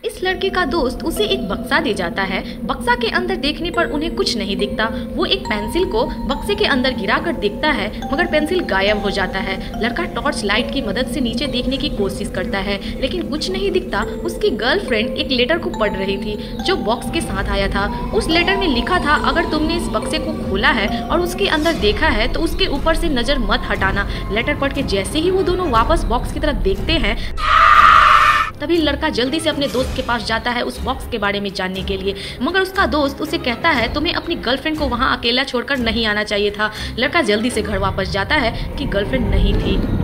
इस लड़के का दोस्त उसे एक बक्सा दे जाता है। बक्सा के अंदर देखने पर उन्हें कुछ नहीं दिखता। वो एक पेंसिल को बक्से के अंदर गिराकर देखता है, मगर पेंसिल गायब हो जाता है। लड़का टॉर्च लाइट की मदद से नीचे देखने की कोशिश करता है, लेकिन कुछ नहीं दिखता। उसकी गर्लफ्रेंड एक लेटर को पढ़ रही थी जो बॉक्स के साथ आया था। उस लेटर में लिखा था, अगर तुमने इस बक्से को खोला है और उसके अंदर देखा है तो उसके ऊपर से नजर मत हटाना। लेटर पढ़ के जैसे ही वो दोनों वापस बॉक्स की तरफ देखते हैं, तभी लड़का जल्दी से अपने दोस्त के पास जाता है उस बॉक्स के बारे में जानने के लिए, मगर उसका दोस्त उसे कहता है तुम्हें अपनी गर्लफ्रेंड को वहां अकेला छोड़कर नहीं आना चाहिए था। लड़का जल्दी से घर वापस जाता है कि गर्लफ्रेंड नहीं थी।